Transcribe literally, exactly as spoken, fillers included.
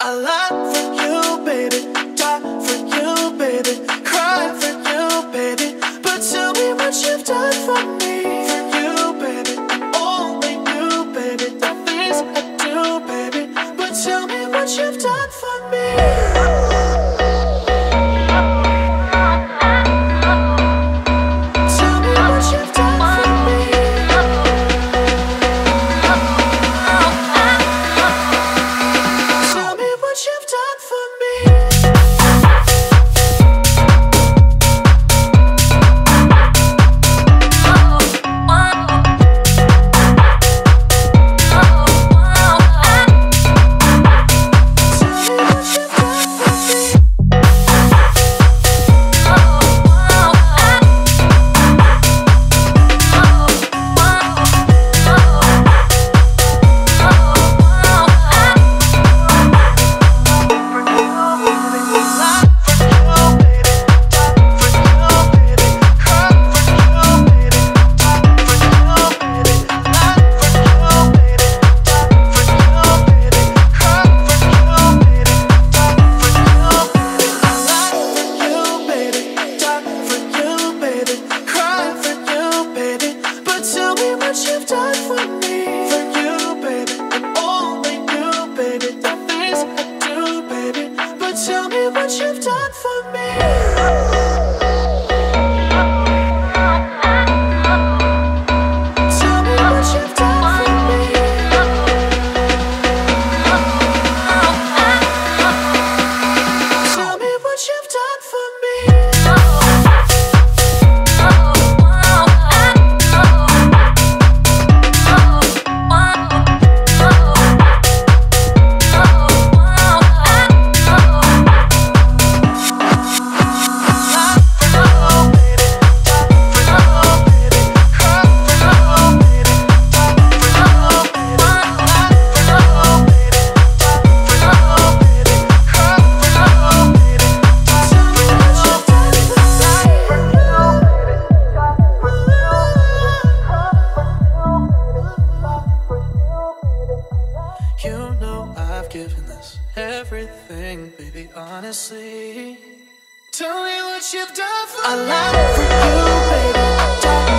I lie for you, baby, die for you, baby, cry for you, baby. But tell me what you've done for me. For you, baby, and only you, baby. The things I do, baby. But tell me what you've done for me. Everything, baby, honestly. Tell me what you've done for me. I lie for you, baby.